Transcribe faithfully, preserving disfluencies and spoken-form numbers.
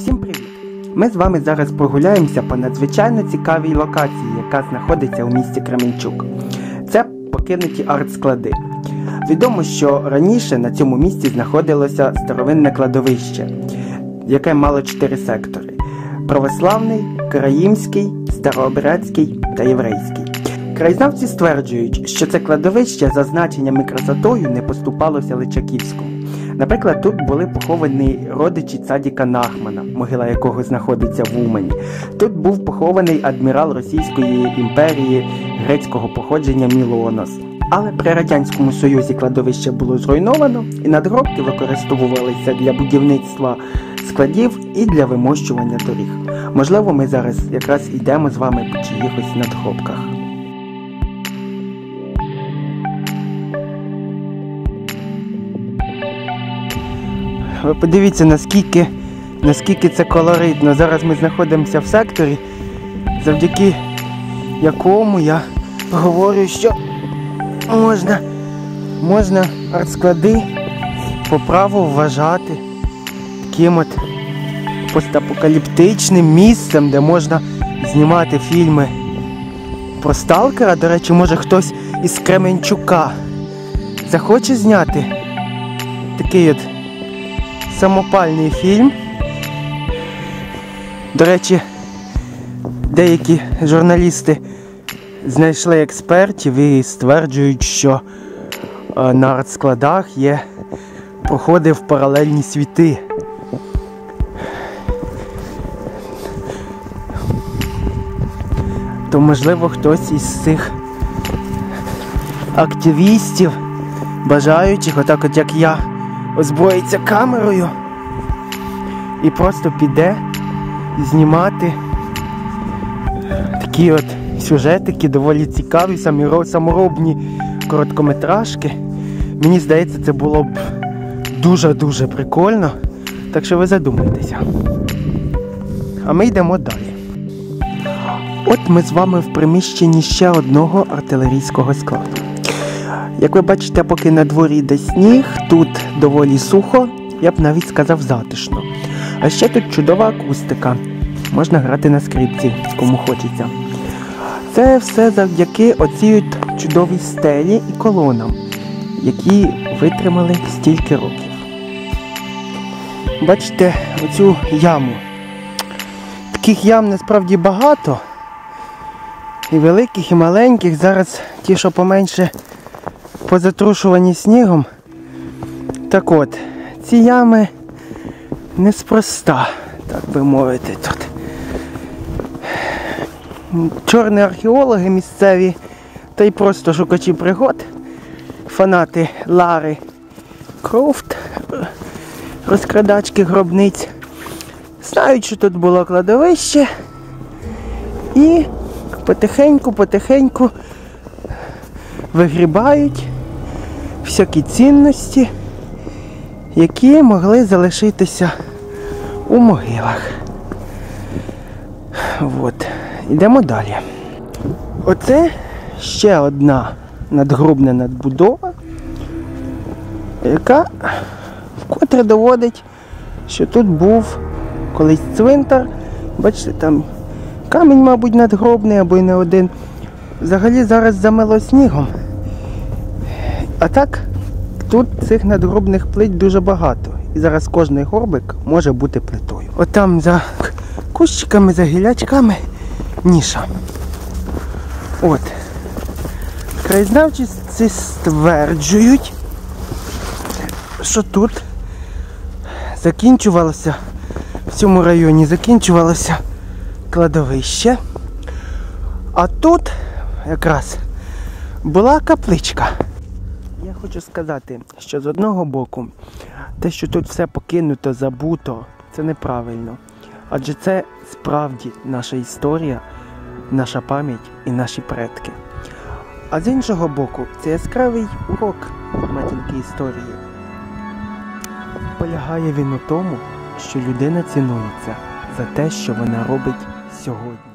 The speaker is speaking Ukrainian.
Всім привіт! Ми з вами зараз прогуляємося по надзвичайно цікавій локації, яка знаходиться у місті Кременчук. Це покинуті арт-склади. Відомо, що раніше на цьому місці знаходилося старовинне кладовище, яке мало чотири сектори – православний, караїмський, старообрядський та єврейський. Краєзнавці стверджують, що це кладовище за значенням і красотою не поступалося Личаківському. Наприклад, тут були поховані родичі цадіка Нахмана, могила якого знаходиться в Умані. Тут був похований адмірал Російської імперії грецького походження Мілонос. Але при Радянському Союзі кладовище було зруйновано, і надгробки використовувалися для будівництва складів і для вимощування доріг. Можливо, ми зараз якраз йдемо з вами по чиїхось надгробках. Ви подивіться, наскільки, наскільки це колоритно. Зараз ми знаходимося в секторі, завдяки якому я говорю, що можна, можна арт-склади по праву вважати таким от постапокаліптичним місцем, де можна знімати фільми про сталкера. До речі, може хтось із Кременчука захоче зняти такий от самопальний фільм. До речі, деякі журналісти знайшли експертів і стверджують, що на арт-складах є проходи в паралельні світи. То, можливо, хтось із цих активістів, бажаючих, отак от як я, озброїться камерою і просто піде знімати такі от сюжетики, доволі цікаві, саморобні короткометражки. Мені здається, це було б дуже-дуже прикольно, так що ви задумайтеся. А ми йдемо далі. От ми з вами в приміщенні ще одного артилерійського складу. Як ви бачите, поки на дворі йде сніг, тут доволі сухо, я б навіть сказав затишно. А ще тут чудова акустика. Можна грати на скрипці, кому хочеться. Це все завдяки оцій чудовій стелі і колонам, які витримали стільки років. Бачите оцю яму. Таких ям насправді багато. І великих, і маленьких. Зараз ті, що поменше, позатрушувані снігом. Так от, ці ями неспроста, так би мовити, тут. Чорні археологи місцеві, та й просто шукачі пригод, фанати Лари Крофт, розкрадачки гробниць, знають, що тут було кладовище, і потихеньку-потихеньку вигрібають всякі цінності, які могли залишитися у могилах. От. Йдемо далі. Оце ще одна надгробна надбудова, яка вкотре доводить, що тут був колись цвинтар. Бачите, там камінь, мабуть, надгробний або й не один. Взагалі зараз замело снігом. А так, тут цих надгробних плит дуже багато. І зараз кожний горбик може бути плитою. Отам за кущиками, за гілячками ніша. От. Краєзнавці стверджують, що тут закінчувалося, в цьому районі закінчувалося кладовище. А тут якраз була капличка. Я хочу сказати, що з одного боку, те, що тут все покинуто, забуто, це неправильно. Адже це справді наша історія, наша пам'ять і наші предки. А з іншого боку, це яскравий урок матінки історії. Полягає він у тому, що людина цінується за те, що вона робить сьогодні.